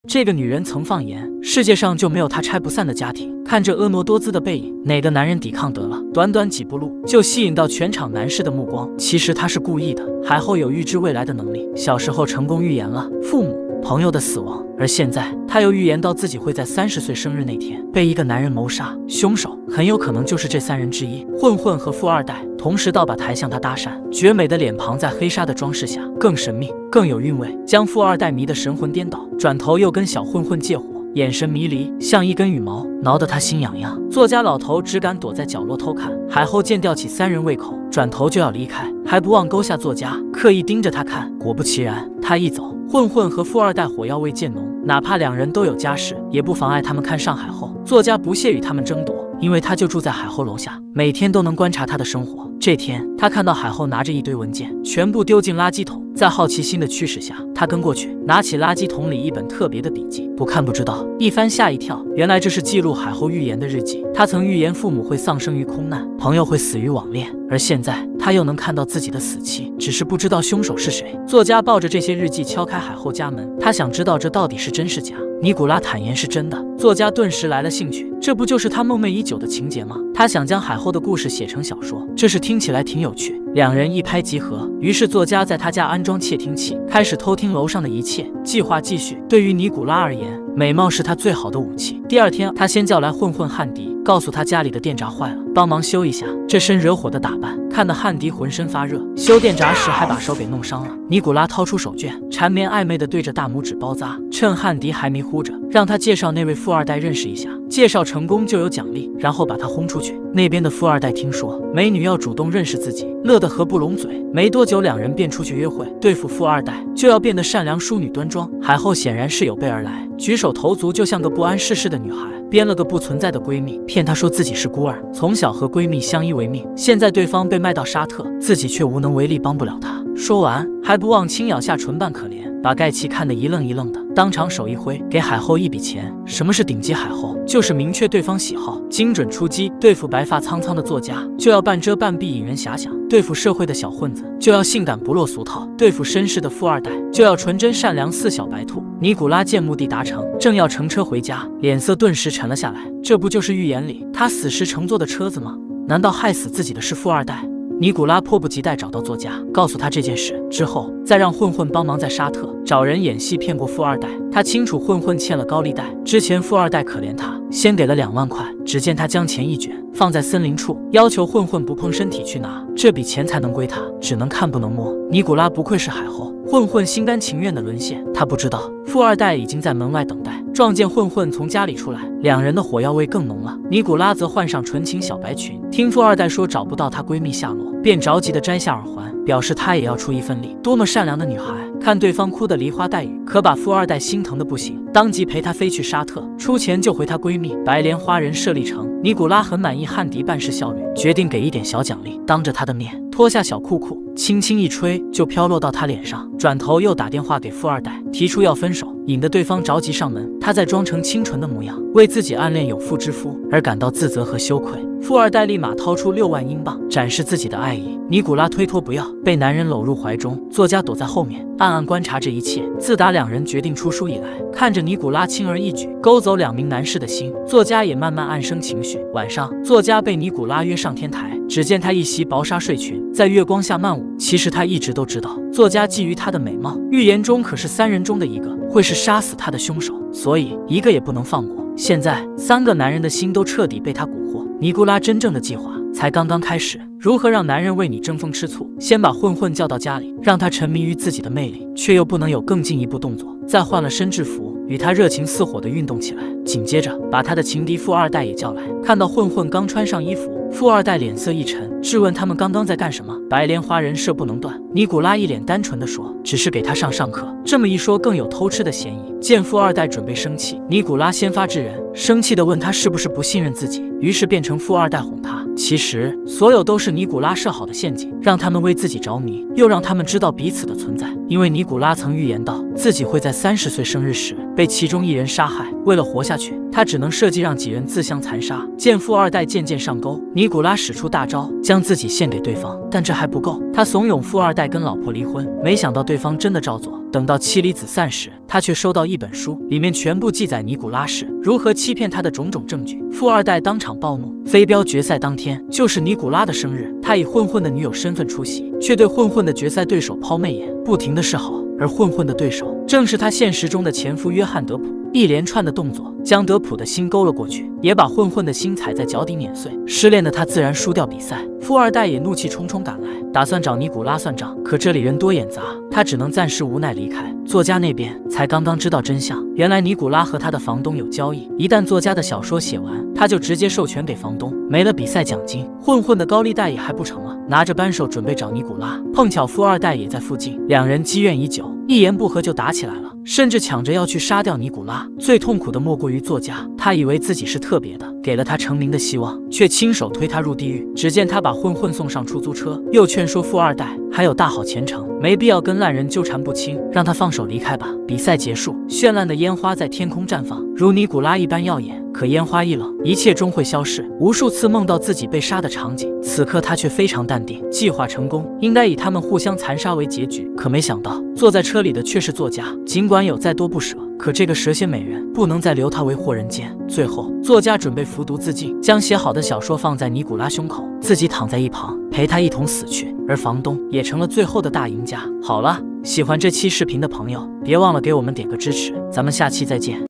这个女人曾放言，世界上就没有她拆不散的家庭。看着婀娜多姿的背影，哪个男人抵抗得了？短短几步路就吸引到全场男士的目光。其实她是故意的。海后有预知未来的能力，小时候成功预言了父母、朋友的死亡，而现在她又预言到自己会在30岁生日那天被一个男人谋杀，凶手很有可能就是这3人之一，混混和富二代。同时倒把抬向他搭讪，绝美的脸庞在黑纱的装饰下更神秘、更有韵味，将富二代迷得神魂颠倒。转头又跟小混混借火，眼神迷离，像一根羽毛，挠得他心痒痒。作家老头只敢躲在角落偷看。海后见吊起3人胃口，转头就要离开，还不忘勾下作家，刻意盯着他看。果不其然，他一走，混混和富二代火药味渐浓，哪怕2人都有家室，也不妨碍他们看上海后。作家不屑与他们争夺，因为他就住在海后楼下，每天都能观察他的生活。这天，他看到海后拿着一堆文件，全部丢进垃圾桶。在好奇心的驱使下，他跟过去，拿起垃圾桶里一本特别的笔记，不看不知道，一翻吓一跳，原来这是记录海后预言的日记。他曾预言父母会丧生于空难，朋友会死于网恋，而现在他又能看到自己的死期，只是不知道凶手是谁。作家抱着这些日记敲开海后家门，他想知道这到底是真是假。尼古拉坦言是真的，作家顿时来了兴趣，这不就是他梦寐已久的情节吗？他想将海后的故事写成小说，这事听起来挺有趣。2人一拍即合，于是作家在他家安装窃听器，开始偷听楼上的一切。计划继续。对于尼古拉而言，美貌是他最好的武器。第2天，他先叫来混混汉迪，告诉他家里的电闸坏了，帮忙修一下。这身惹火的打扮，看得汉迪浑身发热。修电闸时还把手给弄伤了。尼古拉掏出手绢，缠绵暧昧地对着大拇指包扎，趁汉迪还迷糊着，让他介绍那位富二代认识一下。介绍成功就有奖励，然后把他轰出去。那边的富二代听说美女要主动认识自己，乐得合不拢嘴。没多久，2人便出去约会。对付富二代就要变得善良淑女端庄。海后显然是有备而来，举手投足就像个不谙世事的女孩，编了个不存在的闺蜜，骗她说自己是孤儿，从小和闺蜜相依为命。现在对方被卖到沙特，自己却无能为力，帮不了她。说完还不忘轻咬下唇瓣，可怜，把盖奇看得一愣一愣的，当场手一挥，给海后一笔钱。什么是顶级海后？就是明确对方喜好，精准出击。对付白发苍苍的作家，就要半遮半蔽引人遐想；对付社会的小混子，就要性感不落俗套；对付绅士的富二代，就要纯真善良似小白兔。尼古拉见目的达成，正要乘车回家，脸色顿时沉了下来。这不就是预言里他死时乘坐的车子吗？难道害死自己的是富二代？尼古拉迫不及待找到作家，告诉他这件事之后，再让混混帮忙在沙特找人演戏骗过富二代。他清楚混混欠了高利贷，之前富二代可怜他，先给了2万块。只见他将钱一卷，放在森林处，要求混混不碰身体去拿，这笔钱才能归他，只能看不能摸。尼古拉不愧是海后，混混心甘情愿的沦陷。他不知道富二代已经在门外等待，撞见混混从家里出来，2人的火药味更浓了。尼古拉则换上纯情小白裙，听富二代说找不到她闺蜜下落，便着急的摘下耳环，表示她也要出一份力。多么善良的女孩！看对方哭得梨花带雨，可把富二代心疼的不行，当即陪她飞去沙特，出钱救回她闺蜜。白莲花人设立成，尼古拉很满意汉迪办事效率，决定给一点小奖励。当着她的面脱下小裤裤，轻轻一吹就飘落到她脸上，转头又打电话给富二代，提出要分手，引得对方着急上门。他在装成清纯的模样，为自己暗恋有妇之夫而感到自责和羞愧。富二代立马掏出6万英镑，展示自己的爱意。尼古拉推脱不要，被男人搂入怀中。作家躲在后面，暗暗观察这一切。自打2人决定出书以来，看着尼古拉轻而易举勾走2名男士的心，作家也慢慢暗生情绪。晚上，作家被尼古拉约上天台，只见他一袭薄纱睡裙，在月光下漫舞。其实他一直都知道，作家觊觎她的美貌，预言中可是3人中的一个会是杀死她的凶手，所以一个也不能放过。现在3个男人的心都彻底被他蛊惑。尼古拉真正的计划才刚刚开始，如何让男人为你争风吃醋？先把混混叫到家里，让他沉迷于自己的魅力，却又不能有更进一步动作。再换了身制服，与他热情似火地运动起来。紧接着把他的情敌富二代也叫来，看到混混刚穿上衣服，富二代脸色一沉，质问他们刚刚在干什么。白莲花人设不能断，尼古拉一脸单纯地说，只是给他上课。这么一说更有偷吃的嫌疑。见富二代准备生气，尼古拉先发制人，生气地问他是不是不信任自己，于是变成富二代哄他。其实所有都是尼古拉设好的陷阱，让他们为自己着迷，又让他们知道彼此的存在。因为尼古拉曾预言到自己会在30岁生日时被其中一人杀害，为了活下去， 他只能设计让几人自相残杀。见富二代渐渐上钩，尼古拉使出大招，将自己献给对方。但这还不够，他怂恿富二代跟老婆离婚，没想到对方真的照做。等到妻离子散时，他却收到一本书，里面全部记载尼古拉是如何欺骗他的种种证据。富二代当场暴怒。飞镖决赛当天就是尼古拉的生日，他以混混的女友身份出席，却对混混的决赛对手抛媚眼，不停的示好。而混混的对手正是他现实中的前夫约翰·德普。一连串的动作将德普的心勾了过去，也把混混的心踩在脚底碾碎。失恋的他自然输掉比赛。富二代也怒气冲冲赶来，打算找尼古拉算账，可这里人多眼杂，他只能暂时无奈离开。作家那边才刚刚知道真相，原来尼古拉和他的房东有交易，一旦作家的小说写完，他就直接授权给房东，没了比赛奖金，混混的高利贷也还不成了。拿着扳手准备找尼古拉，碰巧富二代也在附近，两人积怨已久，一言不合就打起来了，甚至抢着要去杀掉尼古拉。最痛苦的莫过于作家，他以为自己是特别的，给了他成名的希望，却亲手推他入地狱。只见他把混混送上出租车，又劝说富二代还有大好前程，没必要跟烂人纠缠不清，让他放手离开吧。比赛结束，绚烂的烟花在天空绽放，如尼古拉一般耀眼。可烟花一冷，一切终会消逝。无数次梦到自己被杀的场景，此刻他却非常淡定。计划成功，应该以他们互相残杀为结局。可没想到，坐在车里的却是作家。尽管有再多不舍，可这个蛇蝎美人不能再留他为祸人间。最后，作家准备服毒自尽，将写好的小说放在尼古拉胸口，自己躺在一旁陪他一同死去。而房东也成了最后的大赢家。好了，喜欢这期视频的朋友，别忘了给我们点个支持，咱们下期再见。